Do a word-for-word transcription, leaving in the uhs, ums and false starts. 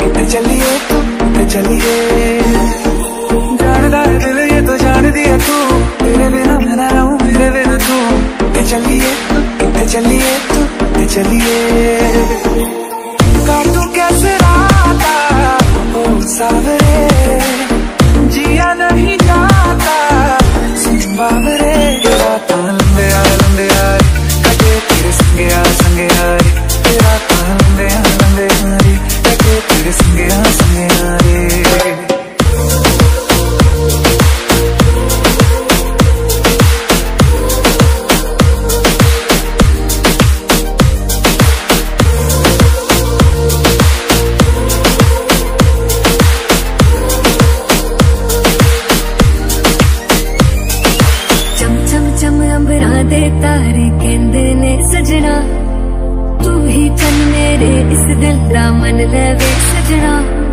किथे चलिए तू किथे चलिए, जानदा है दिल ये तो जान दिया तू, तेरे बिना मैं ना रहूं मेरे बिना तू, किथे चलिए तू किथे चलिए तू किथे चलिए, काटूं कैसे राता ओ सावरे, जिया नहीं जाता सुन बावरे, रातां लंबे आ लंबे आ कटे तेरे संगे आ संगे आ रे, रातां लंबे आ लंबे आ रे कटे तेरे संगे आ संगे आ रे। दे तारे कहंदे ने सजना, तू ही चन मेरे इस दिल दा मन लवे सजना।